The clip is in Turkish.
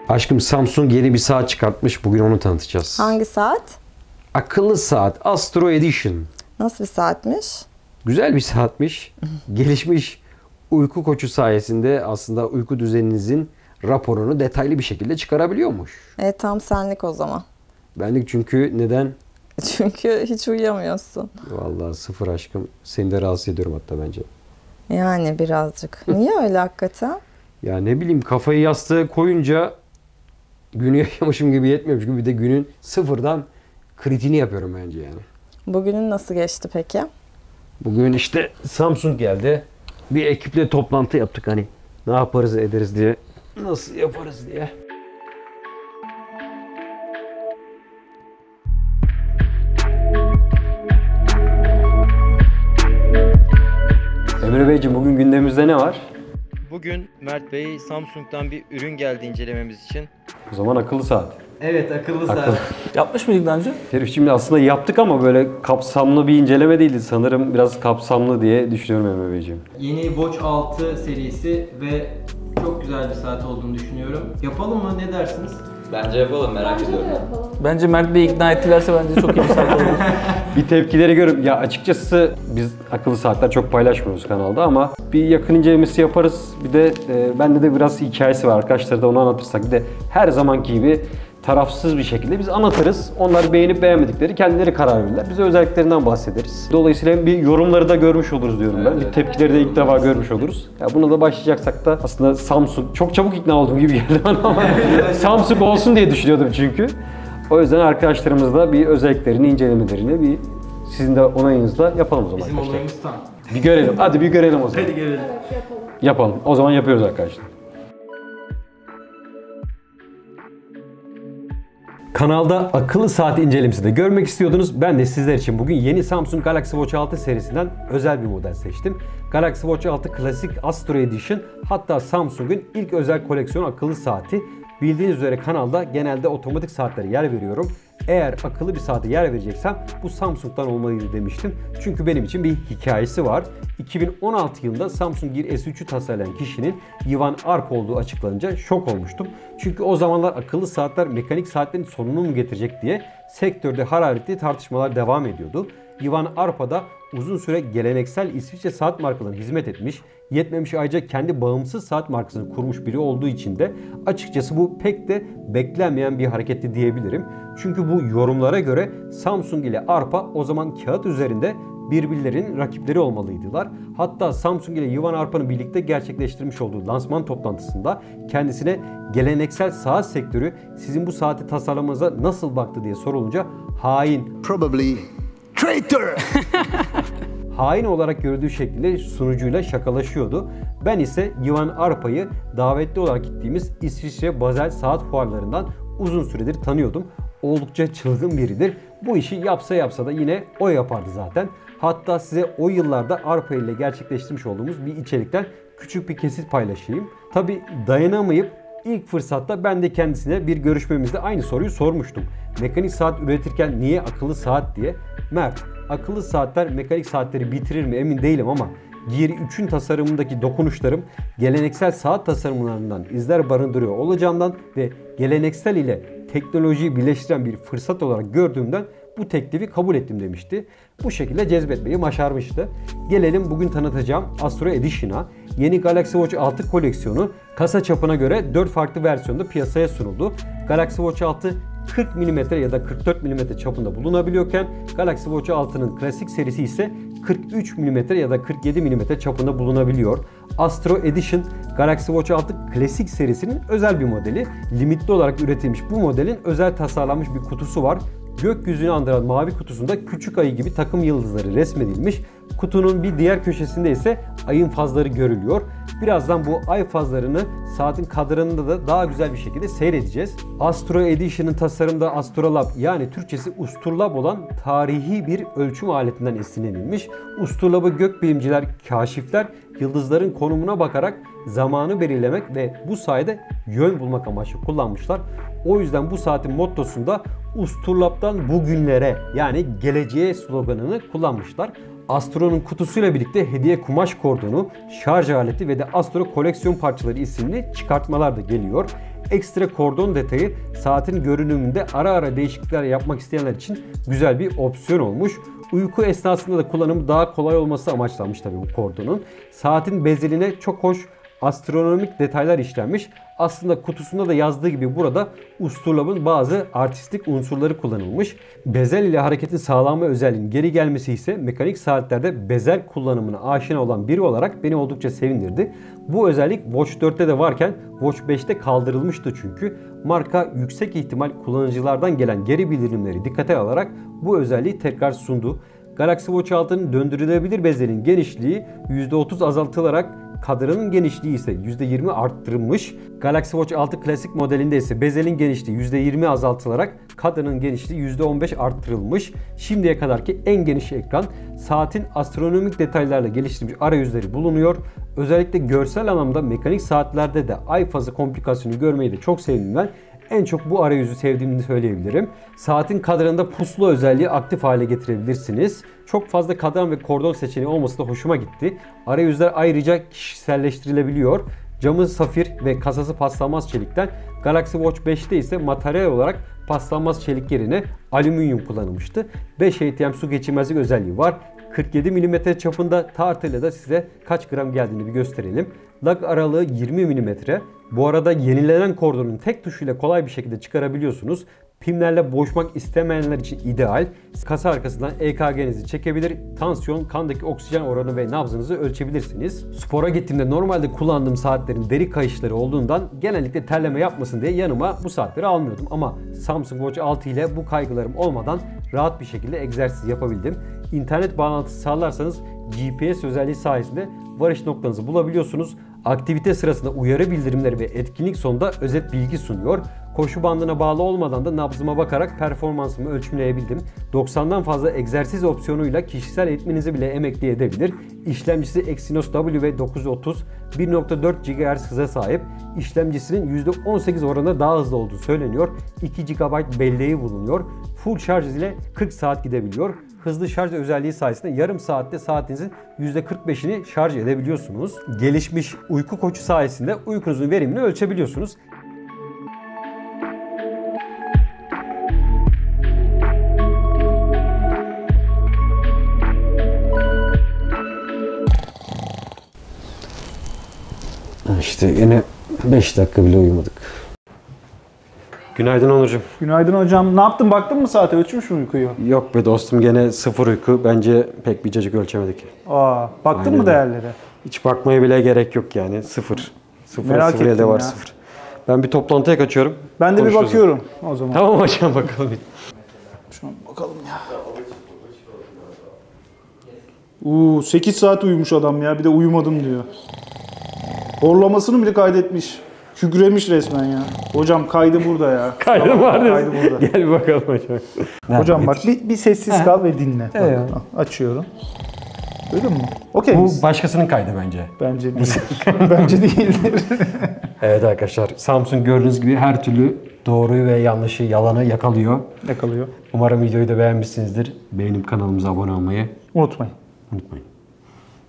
Aşkım Samsung yeni bir saat çıkartmış. Bugün onu tanıtacağız. Hangi saat? Akıllı saat Astro Edition. Nasıl bir saatmiş? Güzel bir saatmiş. Gelişmiş uyku koçu sayesinde aslında uyku düzeninizin raporunu detaylı bir şekilde çıkarabiliyormuş. Tam senlik o zaman. Benlik çünkü neden? Çünkü hiç uyuyamıyorsun. Vallahi sıfır aşkım. Seni de rahatsız ediyorum hatta bence. Yani birazcık. Niye öyle hakikaten? Ya ne bileyim kafayı yastığa koyunca günü yaşamışım gibi yetmiyormuş gibi bir de günün sıfırdan kritiğini yapıyorum bence yani. Bugünün nasıl geçti peki? Bugün işte Samsung geldi. Bir ekiple toplantı yaptık hani. Ne yaparız ederiz diye. Nasıl yaparız diye. Emre Beyciğim bugün gündemimizde ne var? Bugün Mert Bey Samsung'dan bir ürün geldi incelememiz için. O zaman akıllı saat. Evet, akıllı Akıllı. saat. Yapmış mıydık daha önce? Herif şimdi aslında yaptık ama böyle kapsamlı bir inceleme değildi. Sanırım biraz kapsamlı diye düşünüyorum Emre Beyciğim. Yeni Watch 6 serisi ve çok güzel bir saat olduğunu düşünüyorum. Yapalım mı? Ne dersiniz? Bence yapalım, merak ediyorum. Bence Mert Bey'i ikna ettilerse bence çok iyi bir saat olur. Bir tepkileri görüp ya açıkçası biz akıllı saatler çok paylaşmıyoruz kanalda ama bir yakın incelemesi yaparız. Bir de bende de biraz hikayesi var. Arkadaşlara da onu anlatırsak bir de her zamanki gibi tarafsız bir şekilde biz anlatırız. Onlar beğenip beğenmedikleri kendileri karar verirler. Biz özelliklerinden bahsederiz. Dolayısıyla bir yorumları da görmüş oluruz diyorum ben. Bir tepkileri de ilk defa görmüş oluruz. Ya buna da başlayacaksak da aslında Samsung çok çabuk ikna olduğum gibi geldi bana ama Samsung olsun diye düşünüyordum çünkü. O yüzden arkadaşlarımızla bir özelliklerini, incelemelerini bir sizin de onayınızla yapalım o zaman. Bizim arkadaşlar. olayımız tam. Bir görelim. Hadi bir görelim o zaman. Hadi görelim. Yapalım. O zaman yapıyoruz arkadaşlar. Kanalda akıllı saat incelemesi de görmek istiyordunuz. Ben de sizler için bugün yeni Samsung Galaxy Watch 6 serisinden özel bir model seçtim. Galaxy Watch 6 Classic Astro Edition, hatta Samsung'un ilk özel koleksiyon akıllı saati. Bildiğiniz üzere kanalda genelde otomatik saatlere yer veriyorum. Eğer akıllı bir saate yer vereceksem bu Samsung'dan olmalıydı demiştim. Çünkü benim için bir hikayesi var. 2016 yılında Samsung Gear S3'ü tasarlayan kişinin Ivan Arp olduğu açıklanınca şok olmuştum. Çünkü o zamanlar akıllı saatler mekanik saatlerin sonunu mu getirecek diye sektörde hararetli tartışmalar devam ediyordu. Ivan Arpa da uzun süre geleneksel İsviçre saat markalarına hizmet etmiş, yetmemiş ayrıca kendi bağımsız saat markasını kurmuş biri olduğu için de açıkçası bu pek de beklenmeyen bir hareketti diyebilirim. Çünkü bu yorumlara göre Samsung ile Arpa o zaman kağıt üzerinde birbirlerinin rakipleri olmalıydılar. Hatta Samsung ile Ivan Arpa'nın birlikte gerçekleştirmiş olduğu lansman toplantısında kendisine geleneksel saat sektörü sizin bu saati tasarlamanıza nasıl baktı diye sorulunca hain, Probably traitor. hain olarak gördüğü şekilde sunucuyla şakalaşıyordu. Ben ise Ivan Arpa'yı davetli olarak gittiğimiz İsviçre Basel saat fuarlarından uzun süredir tanıyordum. Oldukça çılgın biridir. Bu işi yapsa da yine o yapardı zaten. Hatta size o yıllarda Arpa ile gerçekleştirmiş olduğumuz bir içerikten küçük bir kesit paylaşayım. Tabi dayanamayıp ilk fırsatta ben de kendisine bir görüşmemizde aynı soruyu sormuştum. Mekanik saat üretirken niye akıllı saat diye. Mert, akıllı saatler mekanik saatleri bitirir mi emin değilim ama Gear 3'ün tasarımındaki dokunuşlarım geleneksel saat tasarımlarından izler barındırıyor olacağından ve geleneksel ile teknolojiyi birleştiren bir fırsat olarak gördüğümden bu teklifi kabul ettim demişti. Bu şekilde cezbetmeyi başarmıştı. Gelelim bugün tanıtacağım Astro Edition'a. Yeni Galaxy Watch 6 koleksiyonu kasa çapına göre 4 farklı versiyonda piyasaya sunuldu. Galaxy Watch 6 40 mm ya da 44 mm çapında bulunabiliyorken Galaxy Watch 6'nın klasik serisi ise 43 mm ya da 47 mm çapında bulunabiliyor. Astro Edition, Galaxy Watch 6 klasik serisinin özel bir modeli. Limitli olarak üretilmiş bu modelin özel tasarlanmış bir kutusu var. Gökyüzünü andıran mavi kutusunda küçük ayı gibi takım yıldızları resmedilmiş. Kutunun bir diğer köşesinde ise ayın fazları görülüyor. Birazdan bu ay fazlarını saatin kadranında da daha güzel bir şekilde seyredeceğiz. Astro Edition'ın tasarımda Astrolab, yani Türkçesi Usturlab olan tarihi bir ölçüm aletinden esinlenilmiş. Usturlab'ı gökbilimciler, kaşifler yıldızların konumuna bakarak zamanı belirlemek ve bu sayede yön bulmak amaçlı kullanmışlar. O yüzden bu saatin mottosunda Usturlab'dan bugünlere, yani geleceğe sloganını kullanmışlar. Astro'nun kutusuyla birlikte hediye kumaş kordonu, şarj aleti ve de Astro koleksiyon parçaları isimli çıkartmalar da geliyor. Ekstra kordon detayı saatin görünümünde ara ara değişiklikler yapmak isteyenler için güzel bir opsiyon olmuş. Uyku esnasında da kullanımı daha kolay olması amaçlanmış tabii bu kordonun. Saatin bezeline çok hoş astronomik detaylar işlenmiş. Aslında kutusunda da yazdığı gibi burada Usturlab'ın bazı artistik unsurları kullanılmış. Bezel ile hareketin sağlanma özelliğinin geri gelmesi ise mekanik saatlerde bezel kullanımına aşina olan biri olarak beni oldukça sevindirdi. Bu özellik Watch 4'te de varken Watch 5'te kaldırılmıştı çünkü. Marka yüksek ihtimal kullanıcılardan gelen geri bildirimleri dikkate alarak bu özelliği tekrar sundu. Galaxy Watch 6'nın döndürülebilir bezelin genişliği %30 azaltılarak kadranın genişliği ise %20 arttırılmış. Galaxy Watch 6 klasik modelinde ise bezelin genişliği %20 azaltılarak kadranın genişliği %15 arttırılmış. Şimdiye kadarki en geniş ekran, saatin astronomik detaylarla geliştirilmiş arayüzleri bulunuyor. Özellikle görsel anlamda mekanik saatlerde de ay fazı komplikasyonu görmeyi de çok sevdim ben. En çok bu arayüzü sevdiğimi söyleyebilirim. Saatin kadranında pusula özelliği aktif hale getirebilirsiniz. Çok fazla kadran ve kordon seçeneği olması da hoşuma gitti. Arayüzler ayrıca kişiselleştirilebiliyor. Camı safir ve kasası paslanmaz çelikten, Galaxy Watch 5'te ise materyal olarak paslanmaz çelik yerine alüminyum kullanılmıştı. 5 ATM su geçirmezlik özelliği var. 47 mm çapında, tartıyla da size kaç gram geldiğini bir gösterelim. Lag aralığı 20 mm. Bu arada yenilenen kordonun tek tuşuyla kolay bir şekilde çıkarabiliyorsunuz. Pimlerle boğuşmak istemeyenler için ideal. Kasa arkasından EKG'nizi çekebilir, tansiyon, kandaki oksijen oranı ve nabzınızı ölçebilirsiniz. Spora gittiğimde normalde kullandığım saatlerin deri kayışları olduğundan genellikle terleme yapmasın diye yanıma bu saatleri almıyordum. Ama Samsung Watch 6 ile bu kaygılarım olmadan rahat bir şekilde egzersiz yapabildim. İnternet bağlantısı sağlarsanız GPS özelliği sayesinde varış noktanızı bulabiliyorsunuz. Aktivite sırasında uyarı bildirimleri ve etkinlik sonunda özet bilgi sunuyor. Koşu bandına bağlı olmadan da nabzıma bakarak performansımı ölçümleyebildim. 90'dan fazla egzersiz opsiyonuyla kişisel eğitmenizi bile emekli edebilir. İşlemcisi Exynos W930 1.4 GHz hıza sahip. İşlemcisinin %18 oranında daha hızlı olduğu söyleniyor. 2 GB belleği bulunuyor. Full şarj ile 40 saat gidebiliyor. Hızlı şarj özelliği sayesinde yarım saatte saatinizin %45'ini şarj edebiliyorsunuz. Gelişmiş uyku koçu sayesinde uykunuzun verimini ölçebiliyorsunuz. İşte yine 5 dakika bile uyumadık. Günaydın Onurcuğum. Günaydın hocam. Ne yaptın? Baktın mı saate? Ölçmüş mü uykuyu? Yok be dostum, gene sıfır uyku. Bence pek bir cacık ölçemedik. Baktın Aynen mı değerlere? Hiç bakmaya bile gerek yok yani. Sıfır. Sıfır, Merak sıfır elde ettim var ya. sıfır. Ben bir toplantıya kaçıyorum. Ben de bir Konuşuruz. bakıyorum o zaman. Tamam hocam, bakalım. Şuna bakalım ya. 8 saat uyumuş adam ya. Bir de uyumadım diyor. Horlamasını bile kaydetmiş. Kükremiş resmen ya. Hocam kaydı burada ya. Kaydı var Kaydı burada. Gel bir bakalım hocam. Hocam bak bir sessiz kal ve dinle. Evet. Bak, açıyorum. Duydun mu? Okey Bu misin? başkasının kaydı bence. Bence değil. Bence değildir. Evet arkadaşlar, Samsung gördüğünüz gibi her türlü doğruyu ve yanlışı, yalanı yakalıyor. Yakalıyor. Umarım videoyu da beğenmişsinizdir. Beğenip kanalımıza abone olmayı Unutmayın. unutmayın.